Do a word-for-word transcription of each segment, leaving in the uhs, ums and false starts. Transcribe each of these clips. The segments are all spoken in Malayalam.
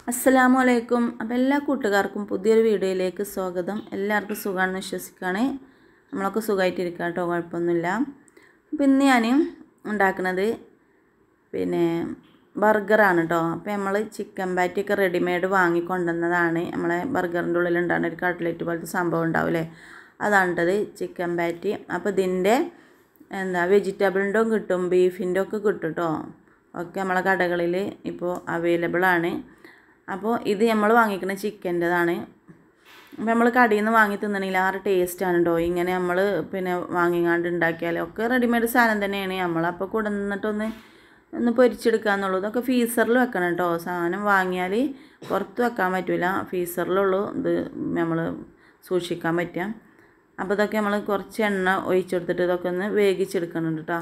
അസ്സലാമു അലൈക്കും. അപ്പോൾ എല്ലാ കൂട്ടുകാർക്കും പുതിയൊരു വീഡിയോയിലേക്ക് സ്വാഗതം. എല്ലാവർക്കും സുഖമാണെന്ന് വിശ്വസിക്കുകയാണ്. നമ്മളൊക്കെ സുഖമായിട്ടിരിക്കുക കേട്ടോ, കുഴപ്പമൊന്നുമില്ല. അപ്പോൾ ഇന്ന് ഞാൻ ഉണ്ടാക്കുന്നത് പിന്നെ ബർഗറാണ് കേട്ടോ. അപ്പോൾ നമ്മൾ ചിക്കൻ പാറ്റിയൊക്കെ റെഡിമെയ്ഡ് വാങ്ങിക്കൊണ്ടുവന്നതാണ്. നമ്മളെ ബർഗറിൻ്റെ ഉള്ളിൽ ഉണ്ടാകുന്ന ഒരു കട്ട്ലറ്റ് പോലത്തെ സംഭവം ഉണ്ടാവില്ലേ, അതാണിട്ടത് ചിക്കൻ പാറ്റി. അപ്പോൾ ഇതിൻ്റെ എന്താ വെജിറ്റബിളിൻ്റെ കിട്ടും, ബീഫിൻ്റെ ഒക്കെ കിട്ടും കേട്ടോ. ഒക്കെ നമ്മളെ കടകളിൽ ഇപ്പോൾ അവൈലബിളാണ്. അപ്പോൾ ഇത് നമ്മൾ വാങ്ങിക്കുന്ന ചിക്കൻ്റെതാണ്. അപ്പോൾ നമ്മൾ കടയിൽ നിന്ന് വാങ്ങി തിന്നണമെങ്കിൽ ആ ഒരു ടേസ്റ്റാണ് കേട്ടോ. ഇങ്ങനെ നമ്മൾ പിന്നെ വാങ്ങിങ്ങാണ്ട് ഉണ്ടാക്കിയാൽ ഒക്കെ റെഡിമെയ്ഡ് സാധനം തന്നെയാണ്. നമ്മളപ്പോൾ കൊണ്ടുവന്നിട്ടൊന്ന് ഒന്ന് പൊരിച്ചെടുക്കാന്നുള്ളൂ. ഇതൊക്കെ ഫീസറിൽ വെക്കണം കേട്ടോ. സാധനം വാങ്ങിയാൽ പുറത്ത് വെക്കാൻ പറ്റില്ല, ഫീസറിലുള്ളൂ ഇത് നമ്മൾ സൂക്ഷിക്കാൻ പറ്റുക. അപ്പോൾ ഇതൊക്കെ നമ്മൾ കുറച്ച് എണ്ണ ഒഴിച്ചെടുത്തിട്ട് ഇതൊക്കെ ഒന്ന് വേവിച്ചെടുക്കുന്നുണ്ട് കേട്ടോ.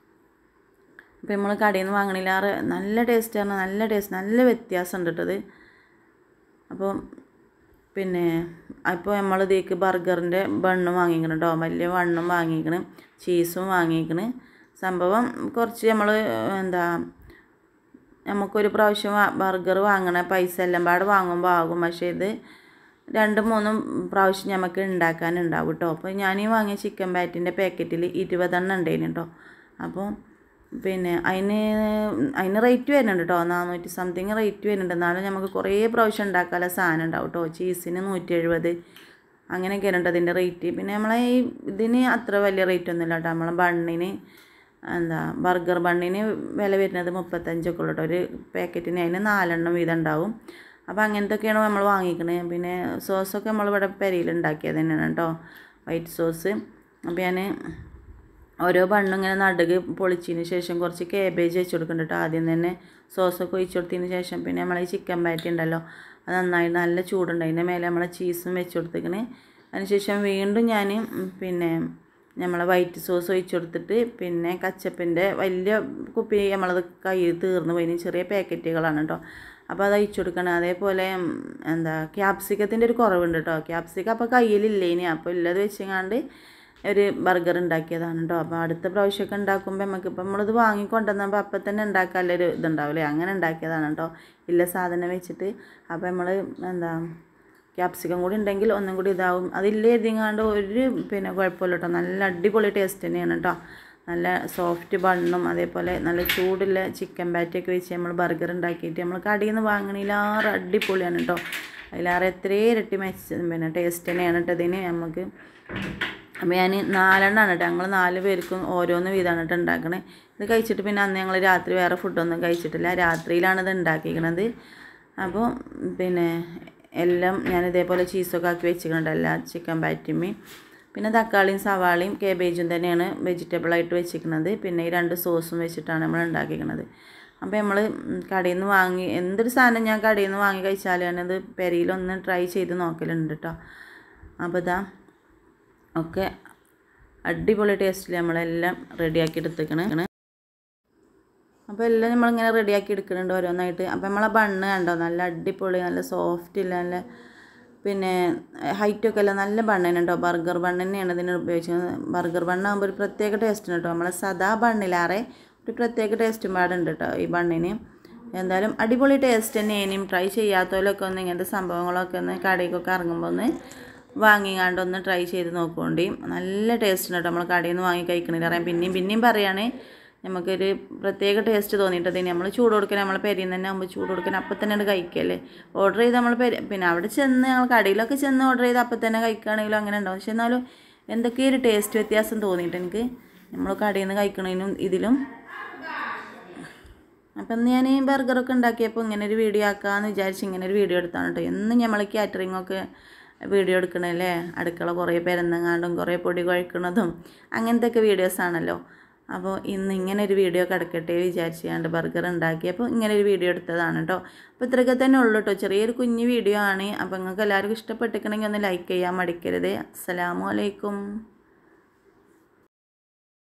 അപ്പോൾ നമ്മൾ കടയിൽ നിന്ന് വാങ്ങണില്ലാറ് നല്ല ടേസ്റ്റാണ്, നല്ല ടേസ്റ്റ്, നല്ല വ്യത്യാസമുണ്ട് കേട്ടത്. അപ്പോൾ പിന്നെ അപ്പോൾ നമ്മൾ ഇതിലേക്ക് ബർഗറിൻ്റെ ബണ്ണും വാങ്ങിക്കണം കേട്ടോ. വലിയ ബണ്ണും വാങ്ങിക്കണം, ചീസും വാങ്ങിക്കണം. സംഭവം കുറച്ച് നമ്മൾ എന്താ നമുക്കൊരു പ്രാവശ്യം ബർഗർ വാങ്ങണ പൈസ എല്ലാം പാടെ വാങ്ങുമ്പോൾ ആകും. പക്ഷേ ഇത് രണ്ടും മൂന്നും പ്രാവശ്യം നമുക്ക് ഉണ്ടാക്കാനുണ്ടാവും കേട്ടോ. അപ്പോൾ ഞാൻ ഈ വാങ്ങിയ ചിക്കൻ പാറ്റിൻ്റെ പാക്കറ്റിൽ ഇരുപതെണ്ണം ഉണ്ടായിരുന്നു കേട്ടോ. അപ്പോൾ പിന്നെ അതിന് അതിന് റേറ്റ് വരുന്നുണ്ട് കേട്ടോ, നാനൂറ്റി സംതിങ് റേറ്റ് വരുന്നുണ്ട്. എന്നാലും നമുക്ക് കുറേ പ്രാവശ്യം ഉണ്ടാക്കാനുള്ള സാധനം ഉണ്ടാവും കേട്ടോ. ചീസിന് നൂറ്റി എഴുപത് അങ്ങനെയൊക്കെ വരുന്നുണ്ട് അതിൻ്റെ റേറ്റ്. പിന്നെ നമ്മളെ ഈ ഇതിന് അത്ര വലിയ റേറ്റ് ഒന്നുമില്ല കേട്ടോ. നമ്മളെ ബണ്ണിന് എന്താ ബർഗർ ബണ്ണിന് വില വരുന്നത് മുപ്പത്തഞ്ചൊക്കെ ഉള്ളൂ കേട്ടോ ഒരു പാക്കറ്റിന്. അതിന് നാലെണ്ണം വീതം ഉണ്ടാവും. അപ്പോൾ അങ്ങനത്തെയൊക്കെയാണ് നമ്മൾ വാങ്ങിക്കണത്. പിന്നെ സോസൊക്കെ നമ്മളിവിടെ പെരയിൽ ഉണ്ടാക്കിയത് തന്നെയാണ് കേട്ടോ, വൈറ്റ് സോസ്. അപ്പോൾ ഞാൻ ഓരോ ബണ്ണും ഇങ്ങനെ നടുക് പൊളിച്ചതിന് ശേഷം കുറച്ച് കേബേജ് വെച്ച് കൊടുക്കുന്നുണ്ട് കേട്ടോ. ആദ്യം തന്നെ സോസൊക്കെ ഒഴിച്ച് കൊടുത്തതിന് ശേഷം പിന്നെ നമ്മൾ ഈ ചിക്കൻ പാറ്റി ഉണ്ടല്ലോ, അത് നന്നായി നല്ല ചൂടുണ്ട്, അതിൻ്റെ മേലെ നമ്മളെ ചീസും വെച്ച് കൊടുത്തേക്കണ്. അതിനുശേഷം വീണ്ടും ഞാൻ പിന്നെ നമ്മളെ വൈറ്റ് സോസ് ഒഴിച്ച് കൊടുത്തിട്ട് പിന്നെ കച്ചപ്പിൻ്റെ വലിയ കുപ്പി നമ്മളത് കയ്യിൽ തീർന്നു പോയി, ചെറിയ പാക്കറ്റുകളാണ് കേട്ടോ. അപ്പോൾ അത് ഒഴിച്ച് കൊടുക്കണം. അതേപോലെ എന്താ ക്യാപ്സിക്കത്തിൻ്റെ ഒരു കുറവുണ്ട് കേട്ടോ. ക്യാപ്സിക്കം അപ്പോൾ കയ്യിലില്ലേനി, അപ്പോൾ ഇല്ലത് വെച്ചങ്ങാണ്ട് ഒരു ബർഗർ ഉണ്ടാക്കിയതാണ് കേട്ടോ. അപ്പോൾ അടുത്ത പ്രാവശ്യമൊക്കെ ഉണ്ടാക്കുമ്പോൾ നമുക്കിപ്പോൾ നമ്മളിത് വാങ്ങിക്കൊണ്ടുവന്നപ്പോൾ അപ്പം തന്നെ ഉണ്ടാക്കാനുള്ളൊരു ഇതുണ്ടാവില്ലേ, അങ്ങനെ ഉണ്ടാക്കിയതാണ് കേട്ടോ, ഇല്ല സാധനം വെച്ചിട്ട്. അപ്പോൾ നമ്മൾ എന്താ ക്യാപ്സിക്കം കൂടി ഉണ്ടെങ്കിൽ ഒന്നും കൂടി ഇതാവും. അതില്ല എഴുതിങ്ങാണ്ട് ഒരു പിന്നെ കുഴപ്പമില്ല കേട്ടോ, നല്ല അടിപൊളി ടേസ്റ്റ് തന്നെയാണ് കേട്ടോ. നല്ല സോഫ്റ്റ് ബണ്ണും അതേപോലെ നല്ല ചൂടുള്ള ചിക്കൻ പാറ്റിയൊക്കെ വെച്ച് നമ്മൾ ബർഗർ ഉണ്ടാക്കിയിട്ട് നമ്മൾ കടയിൽ നിന്ന് വാങ്ങണില്ലാറ് അടിപൊളിയാണ് കേട്ടോ. അതിലാറ് എത്രയും ഇരട്ടി മെച്ച പിന്നെ ടേസ്റ്റ് തന്നെയാണ് കേട്ടോ ഇതിന് നമുക്ക്. അപ്പോൾ ഞാൻ നാലെണ്ണമാണ് കേട്ടോ, ഞങ്ങൾ നാല് പേർക്കും ഓരോന്ന് വീതമാണ് കേട്ടോ ഉണ്ടാക്കണേ. ഇത് കഴിച്ചിട്ട് പിന്നെ അന്ന് ഞങ്ങൾ രാത്രി വേറെ ഫുഡൊന്നും കഴിച്ചിട്ടില്ല, രാത്രിയിലാണ് ഇത് ഉണ്ടാക്കിയിരിക്കണത്. അപ്പോൾ പിന്നെ എല്ലാം ഞാൻ ഇതേപോലെ ചീസൊക്കെ ആക്കി വെച്ചിട്ടുണ്ട് എല്ലാ ചിക്കൻ പാറ്റിമ്മയും. പിന്നെ തക്കാളിയും സവാളയും കേബേജും തന്നെയാണ് വെജിറ്റബിളായിട്ട് വെച്ചിരിക്കുന്നത്. പിന്നെ ഈ രണ്ട് സോസും വെച്ചിട്ടാണ് നമ്മൾ ഉണ്ടാക്കിയിരിക്കുന്നത്. അപ്പോൾ നമ്മൾ കടയിൽ നിന്ന് വാങ്ങി എന്തൊരു സാധനം ഞാൻ കടയിൽ നിന്ന് വാങ്ങി കഴിച്ചാലും ഞാനത് പെരയിലൊന്ന് ട്രൈ ചെയ്ത് നോക്കലുണ്ട് കേട്ടോ. അപ്പോൾ ഇതാ ഒക്കെ അടിപൊളി ടേസ്റ്റിൽ നമ്മളെല്ലാം റെഡിയാക്കി എടുത്തേക്കണ്. അപ്പോൾ എല്ലാം നമ്മളിങ്ങനെ റെഡിയാക്കി എടുക്കുന്നുണ്ട് ഓരോന്നായിട്ട്. അപ്പോൾ നമ്മളെ ബണ്ണ് കണ്ടോ, നല്ല അടിപൊളി, നല്ല സോഫ്റ്റ് ഇല്ല, നല്ല പിന്നെ ഹൈറ്റൊക്കെ അല്ല, നല്ല ബണ്ണ് കേട്ടോ. ബർഗർ ബണ്ണ് തന്നെയാണ് ഇതിന് ഉപയോഗിച്ചത്. ബർഗർ ബണ്ണാകുമ്പോൾ ഒരു പ്രത്യേക ടേസ്റ്റാണ് കേട്ടോ. നമ്മളെ സദാ ബണ്ണിലാറെ ഒരു പ്രത്യേക ടേസ്റ്റും പാടുണ്ട് കേട്ടോ ഈ ബണ്ണിന്. എന്തായാലും അടിപൊളി ടേസ്റ്റ് തന്നെ. ഇനിയും ട്രൈ ചെയ്യാത്തവരൊക്കെ ഒന്ന് ഇങ്ങനത്തെ സംഭവങ്ങളൊക്കെ ഒന്ന് കടയിലൊക്കെ ഇറങ്ങുമ്പോൾ ഒന്ന് വാങ്ങിങ്ങാണ്ട് ഒന്ന് ട്രൈ ചെയ്ത് നോക്കുകൊണ്ടേ, നല്ല ടേസ്റ്റാണ് കേട്ടോ. നമ്മൾ കടയിൽ നിന്ന് വാങ്ങി കഴിക്കണില്ല അറിയാം. പിന്നെയും പിന്നെയും പറയുകയാണ്, നമുക്കൊരു പ്രത്യേക ടേസ്റ്റ് തോന്നിയിട്ടത്. നമ്മൾ ചൂട് കൊടുക്കാൻ നമ്മളെ പെരിയിൽ തന്നെ ആകുമ്പോൾ ചൂട് കൊടുക്കാൻ അപ്പം തന്നെ കഴിക്കല്ലേ. ഓർഡർ ചെയ്ത് നമ്മൾ പെരി പിന്നെ അവിടെ ചെന്ന് ഞങ്ങൾ കടയിലൊക്കെ ചെന്ന് ഓർഡർ ചെയ്ത് അപ്പം തന്നെ കഴിക്കുകയാണെങ്കിലും അങ്ങനെ ഉണ്ടാവും. പക്ഷെ എന്നാലും എന്തൊക്കെയോ ഒരു ടേസ്റ്റ് വ്യത്യാസം തോന്നിയിട്ട് എനിക്ക് നമ്മൾ കടയിൽ നിന്ന് കഴിക്കണതിനും ഇതിലും. അപ്പം ഇന്ന് ഞാൻ ഈ ബർഗറൊക്കെ ഉണ്ടാക്കിയപ്പോൾ ഇങ്ങനെ ഒരു വീഡിയോ ആക്കാമെന്ന് വിചാരിച്ച് ഇങ്ങനെ ഒരു വീഡിയോ എടുത്താണ് കേട്ടോ. എന്നും നമ്മൾ കാറ്ററിങ്ങൊക്കെ വീഡിയോ എടുക്കണല്ലേ, അടുക്കള കുറേ പെരന്നെങ്ങാണ്ടും കുറേ പൊടി കുഴക്കണതും അങ്ങനത്തെ ഒക്കെ വീഡിയോസാണല്ലോ. അപ്പോൾ ഇന്ന് ഇങ്ങനെ ഒരു വീഡിയോ കിടക്കട്ടെ വിചാരിച്ചാണ്ട് ബർഗർ ഉണ്ടാക്കിയപ്പോൾ ഇങ്ങനെ ഒരു വീഡിയോ എടുത്തതാണ് കേട്ടോ. അപ്പോൾ ഇത്രയൊക്കെ തന്നെ ഉള്ളൂ കേട്ടോ, ചെറിയൊരു കുഞ്ഞു വീഡിയോ ആണ്. അപ്പോൾ നിങ്ങൾക്ക് എല്ലാവർക്കും ഇഷ്ടപ്പെട്ടിട്ടുണ്ടെങ്കിൽ ഒന്ന് ലൈക്ക് ചെയ്യാൻ മടിക്കരുത്. അസ്സലാമു അലൈക്കും.